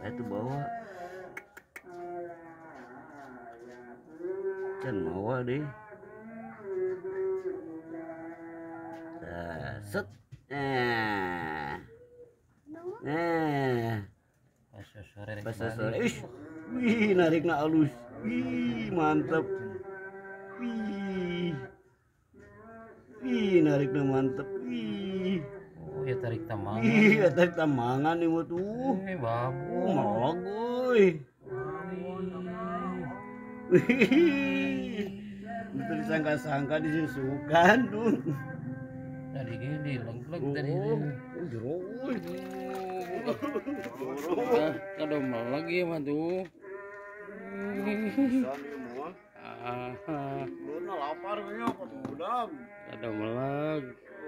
Itu bawa can bawa deh. Set. Pas sore. Wih, narikna halus. Wih, mantap. Wih, narikna mantap. Wih. Oh ya tarik tamangan. Iya, tarik tamangan nih tuh. Babu. Malagoy. Wih. Itu disangka-sangka disusukan tuh. Tadi gini leg-leg tadi. Jeroy. Ada malah lagi mah tuh. Luna lapar nya udang. Ada melag.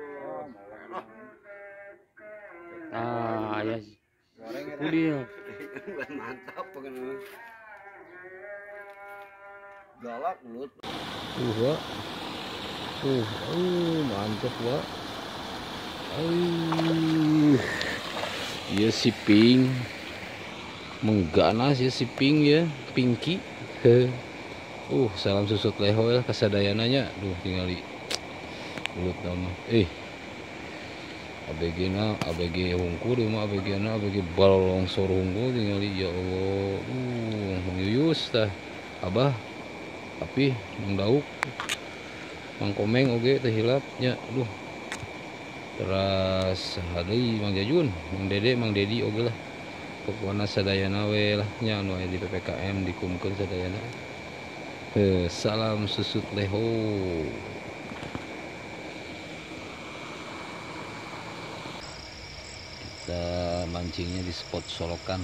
Ya itu dia. Mantap pengen. Galak mulut. Wak. Mantap, Wak. Ya si Pink. Mengganas ya si Pink ya, Pinky. Salam susut leho ya kasadayananya. Tinggali mulut nama. ABG hungku di mah ABG bal longsor hungku tinggali ya Allah. Yuyus tah. Abah. Tapi Mang Dauk. Mang Komeng oge teh hilapnya. Teras hadeuy Mang Jajun, Mang Dede, Mang Dedi oge lah. Pokokna sadayana we lah nya anu aya di PPKM dikumkeun sadayana. Salam susut leho. Kita mancingnya di spot solokan.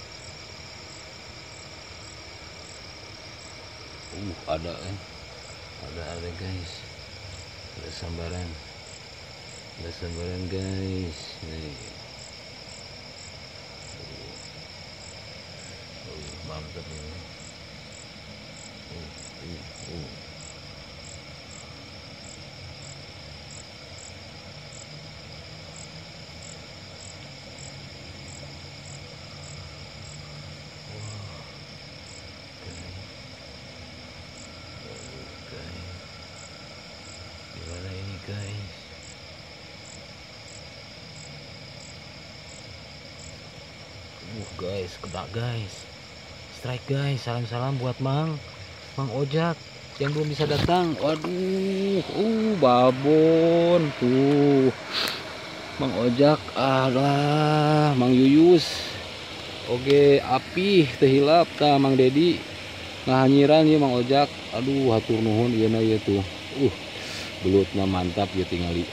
Ada guys. Ada sambaran guys. Nih. Mantap ini. Gimana ini guys? Guys, kena guys. Strike guys. Salam-salam buat Mang Ojak yang belum bisa datang. Waduh, babon tuh. Mang Ojak, Mang Yuyus. Oke, api tehilap tah Mang Dedi. Ngahanyiran ya Mang Ojak. Aduh, hatur nuhun ieu na ieu tuh. Belutna mantap ya tingali.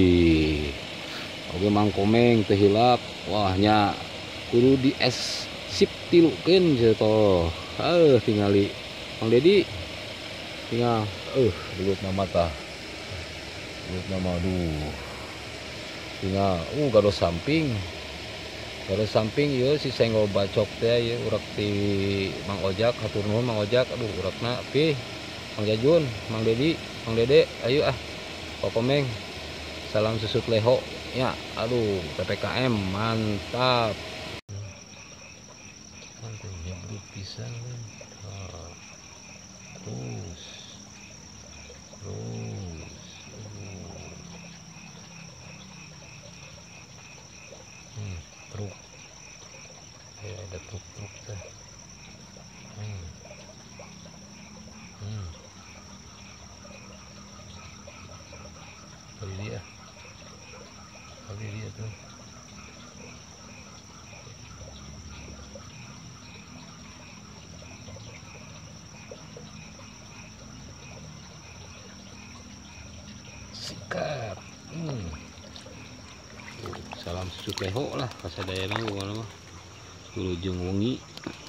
Oke Mang Komeng tehilap. Wah nya kudu di es sip tilukeun seto. Tingali Mang Dedi tinggal belutna mata. Belutna aduh. Tinggal gado samping. Ieu si senggol bacok teh ieu urak ti Mang Ojak, hatur nuhun Mang Ojak. Aduh urakna pi Mang Jajun, Mang Dedi, Mang Dede, ayo Pak Komeng. Salam susut leho ya. Aduh, PPKM mantap. Mantapnya belut pisan kan. Terus. Truk. Ada truk teh. Kali dia tuh. Sikat. Salam susut leho lah kasadayana gimana mah. Wilujeng wengi.